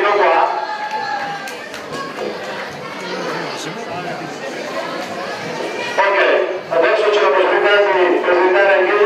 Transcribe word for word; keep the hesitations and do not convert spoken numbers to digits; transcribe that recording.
eccolo qua. Ok, adesso c'è la possibilità di presentare anche